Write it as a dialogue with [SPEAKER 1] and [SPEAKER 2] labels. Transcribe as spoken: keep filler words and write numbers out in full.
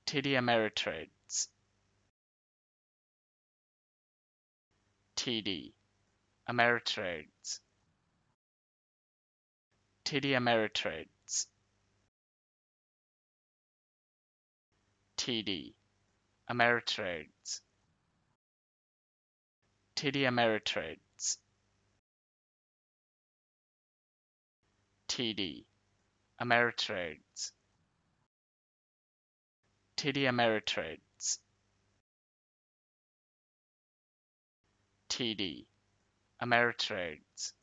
[SPEAKER 1] T D Ameritrades. T D Ameritrades. T D Ameritrades. T D Ameritrades. T D Ameritrades. T D Ameritrades. T D Ameritrades. T D Ameritrades.